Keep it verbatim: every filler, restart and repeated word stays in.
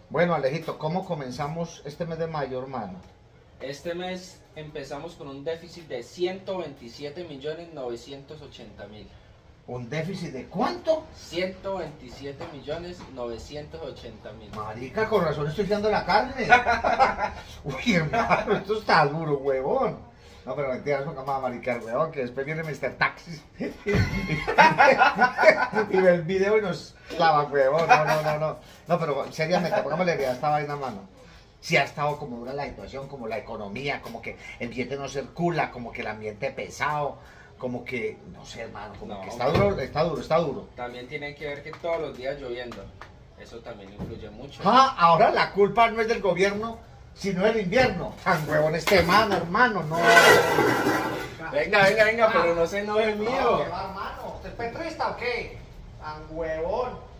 Bueno, Alejito, ¿cómo comenzamos este mes de mayo, hermano? Este mes empezamos con un déficit de ciento veintisiete millones novecientos ochenta mil. ¿Un déficit de cuánto? ciento veintisiete millones novecientos ochenta mil. Marica, con razón estoy dando la carne. Uy, hermano, esto está duro, huevón. No, pero mentira, eso no va a maricar, huevón, que después viene mister Taxi y ve el video y nos clava, huevón. No, no, no, no. No, pero seriamente, pongámosle a esta vaina, mano. Sí ha estado como dura la situación, como la economía, como que el billete no circula, como que el ambiente pesado, como que, no sé, hermano, como No, que está duro, está duro, está duro. También tiene que ver que todos los días lloviendo. Eso también influye mucho. Ah, ahora la culpa no es del gobierno, sino del invierno. Tan huevón este man, hermano, no. Venga, venga, venga, pero no se enoje No, mío. ¿qué va, hermano? ¿Usted es petrista o qué? Tan huevón.